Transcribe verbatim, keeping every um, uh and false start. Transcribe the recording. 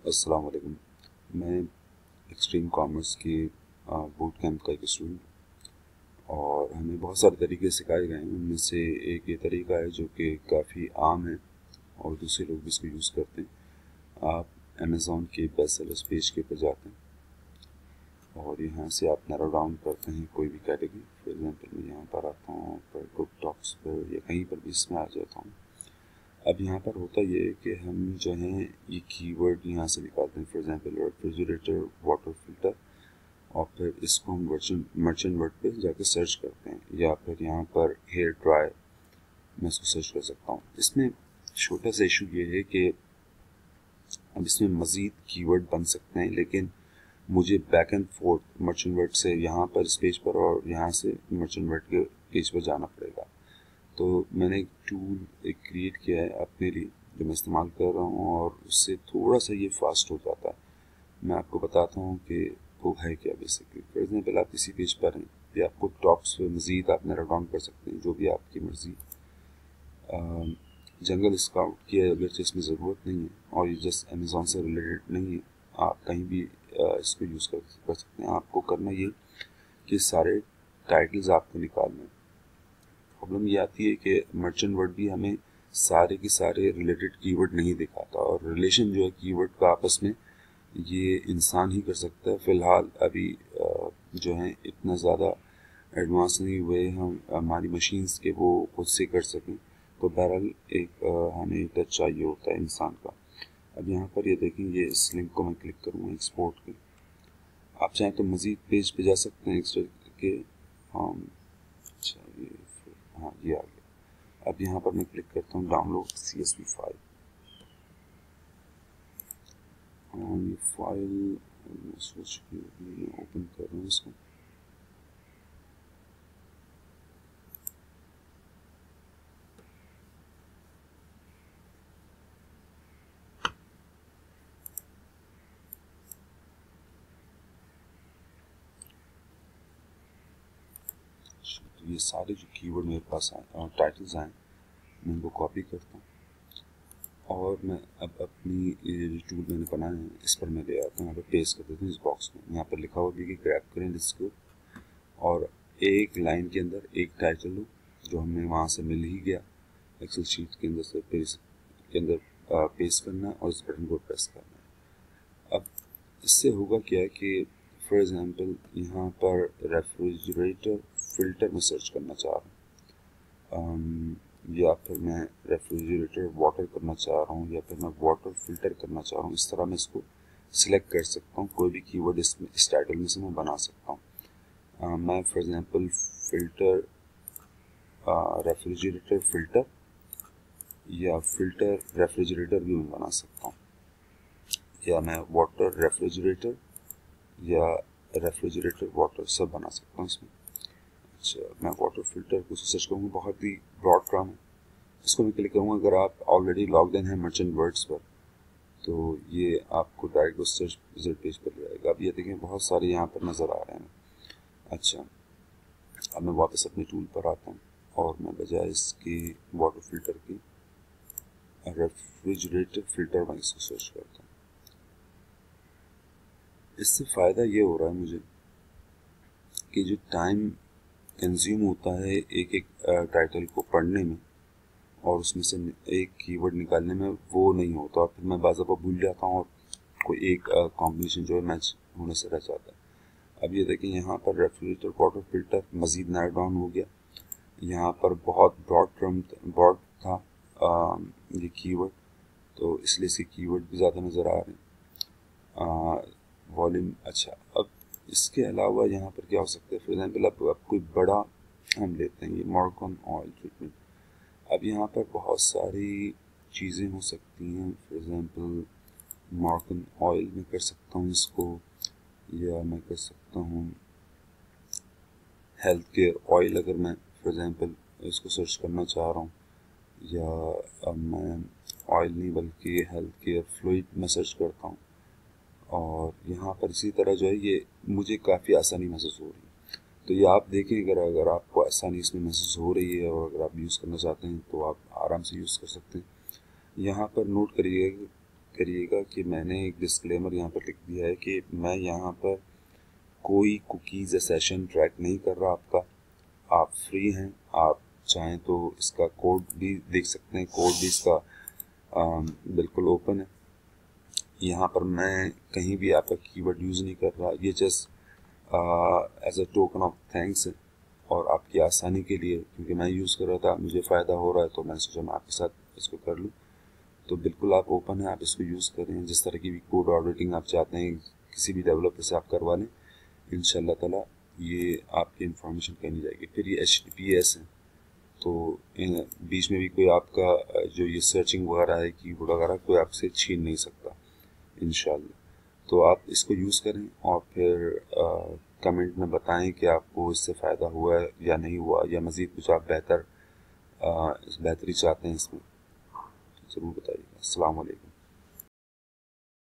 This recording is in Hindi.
अस्सलाम वालेकुम। मैं एक्सट्रीम कॉमर्स के बूट कैंप का एक स्टूडेंट और हमें बहुत सारे तरीके सिखाए गए हैं। उनमें से एक ये तरीका है जो कि काफ़ी आम है और दूसरे लोग भी इसको यूज़ करते हैं। आप अमेज़ॉन के बेस्ट सेलर्स पेज के ऊपर जाते हैं और यहाँ से आप नैरो डाउन करते हैं कोई भी कैटेगरी। फॉर एग्जांपल मैं यहाँ पर आता हूँ पर कुक टॉक्स पर या कहीं पर भी इसमें आ जाता हूँ। अब यहाँ पर होता ये है कि हम जो हैं ये कीवर्ड यहाँ से निकालते हैं। For example refrigerator water filter और फिर इसको हम मर्चेंट मर्चेंट वर्ड पे जाके सर्च करते हैं, या फिर यहाँ पर हेयर ड्राई मैं इसको सर्च कर सकता हूँ। इसमें छोटा सा इशू ये है कि अब इसमें मज़ीद कीवर्ड बन सकते हैं, लेकिन मुझे back end fourth merchant word से यहाँ पर इस पेज पर और यहाँ से मर्चेंट वर्ड के पेज पर जाना पड़ेगा। तो मैंने एक टूल एक क्रिएट किया है अपने लिए जो मैं इस्तेमाल कर रहा हूँ और उससे थोड़ा सा ये फास्ट हो जाता है। मैं आपको बताता हूँ कि वो है क्या। बेसिकली फॉर एग्जांपल आप किसी पेज पर हैं या आपको टॉप्स पे मज़ीद आप नैरो डाउन कर सकते हैं, जो भी आपकी मर्ज़ी। जंगल स्काउट की अगर इसमें ज़रूरत नहीं है और ये जस्ट अमेज़ॉन से रिलेटेड नहीं है, आप कहीं भी आ, इसको यूज़ कर, कर सकते हैं। आपको करना ये कि सारे टाइटल्स आपको निकालने हैं। प्रॉब्लम ये आती है कि मर्चेंट वर्ड भी हमें सारे के सारे रिलेटेड कीवर्ड नहीं दिखाता और रिलेशन जो है कीवर्ड का आपस में ये इंसान ही कर सकता है। फ़िलहाल अभी जो है इतना ज़्यादा एडवांस नहीं हुए हम हमारी मशीन्स के वो खुद से कर सकें, तो बहरहाल एक हमें टच चाहिए होता है इंसान का। अब यहाँ पर ये देखें, ये इस लिंक को मैं क्लिक करूँगा एक्सपोर्ट के। आप चाहें तो मज़ीद पेज पे जा सकते हैं एक्स्ट्रा के। हम अच्छा ये हाँ ये आ गया। अब यहाँ पर मैं क्लिक करता हूँ download C S V file और ये फाइल सोच के ओपन कर रहा हूँ इसको। तो ये सारे जो कीवर्ड मेरे पास आए टाइटल्स आए, मैं इनको कॉपी करता हूँ और मैं अब अपनी ये जो टूल मैंने बनाया है इस पर मैं ले आता हूँ, यहाँ पर पेस्ट कर देता हूँ इस बॉक्स में। यहाँ पर लिखा हुआ भी कि ग्रैब करें इसको और एक लाइन के अंदर एक टाइटल लो जो हमें वहाँ से मिल ही गया एक्सेल शीट के अंदर से, फिर इसके अंदर पेस्ट करना है और इस बटन को प्रेस करना है। अब इससे होगा क्या है कि फॉर एग्जांपल यहाँ पर रेफ्रिजरेटर फिल्टर में सर्च करना चाह रहा हूँ, या फिर मैं रेफ्रिजरेटर वाटर करना चाह रहा हूँ, या फिर मैं वाटर फिल्टर करना चाह रहा हूँ। इस तरह मैं इसको सिलेक्ट कर सकता हूँ, कोई भी कीवर्ड इसमें इस टाइटल में से मैं बना सकता हूँ। uh, मैं for example filter refrigerator filter या फिल्टर रेफ्रिजरेटर भी मैं बना सकता हूँ, या मैं वाटर रेफ्रिजरेटर या रेफ्रिजरेटर वाटर सब बना सकता हूँ इसमें। अच्छा मैं वाटर फिल्टर को सर्च करूँगा, बहुत ही ब्रॉड टर्म है, इसको मैं क्लिक करूँगा। अगर आप ऑलरेडी लॉग्ड इन हैं मर्चेंट वर्ड्स पर तो ये आपको डायरेक्ट उस सर्च विजिट पेज पर ले जाएगा। अब ये देखें बहुत सारे यहाँ पर नज़र आ रहे हैं। अच्छा अब मैं वापस अपने टूल पर आता हूँ और मैं बजाय इसके वाटर फिल्टर की रेफ्रिजरेटर फिल्टर मैं इसको सर्च करता हूँ। इससे फ़ायदा ये हो रहा है मुझे कि जो टाइम कंज्यूम होता है एक एक टाइटल को पढ़ने में और उसमें से एक कीवर्ड निकालने में, वो नहीं होता और फिर मैं बाज़ दफ़ा भूल जाता हूँ और कोई एक कॉम्बिनेशन जो है मैच होने से रह जाता है। अब ये देखें यहाँ पर रेफ्रिजरेटर वाटर फिल्टर मज़ीद नैरो डाउन हो गया। यहाँ पर बहुत ब्रॉड टर्म ब्रॉड था आ, ये कीवर्ड, तो इसलिए इसके कीवर्ड भी ज़्यादा नज़र आ रहे हैं। वॉल्यूम अच्छा, अब इसके अलावा यहाँ पर क्या हो सकता है, फॉर एग्जांपल अब अब कोई बड़ा हम लेते हैं ये मॉर्गन ऑयल ट्रीटमेंट। अब यहाँ पर बहुत सारी चीज़ें हो सकती हैं। फॉर एग्जांपल मॉर्गन ऑयल में कर सकता हूँ इसको, या मैं कर सकता हूँ हेल्थ केयर ऑयल अगर मैं फॉर एग्जांपल इसको सर्च करना चाह रहा हूँ, या अब मैं ऑयल नहीं बल्कि हेल्थ केयर फ्लूइड में सर्च करता हूँ और यहाँ पर इसी तरह जो है ये मुझे काफ़ी आसानी महसूस हो रही है। तो ये आप देखें, अगर अगर आपको आसानी इसमें महसूस हो रही है और अगर आप यूज़ करना चाहते हैं तो आप आराम से यूज़ कर सकते हैं। यहाँ पर नोट करिएगा करिएगा कि मैंने एक डिस्क्लेमर यहाँ पर लिख दिया है कि मैं यहाँ पर कोई कुकीज़ या सेशन ट्रैक नहीं कर रहा आपका। आप फ्री हैं, आप चाहें तो इसका कोड भी देख सकते हैं, कोड भी इसका आ, बिल्कुल ओपन है। यहाँ पर मैं कहीं भी आपका कीवर्ड यूज़ नहीं कर रहा, ये just as a token of thanks है और आपकी आसानी के लिए, क्योंकि मैं यूज़ कर रहा था, मुझे फ़ायदा हो रहा है तो मैं सोचा मैं आपके साथ इसको कर लूँ। तो बिल्कुल आप ओपन है, आप इसको यूज़ करें। जिस तरह की भी कोड ऑडिटिंग आप चाहते हैं किसी भी डेवलपर से आप करवा लें, इंशाल्लाह ताला ये आपकी इंफॉर्मेशन कहीं नहीं जाएगी। फिर ये H T T P S है, तो बीच में भी कोई आपका जो ये सर्चिंग वगैरह है कीबोर्ड वगैरह कोई आपसे छीन नहीं सकता इंशाल्लाह। तो आप इसको यूज़ करें और फिर कमेंट में बताएं कि आपको इससे फ़ायदा हुआ है या नहीं हुआ, या मज़ीद कुछ आप बेहतर बेहतरी चाहते हैं इसमें, ज़रूर बताइएगा। अस्सलाम वालेकुम।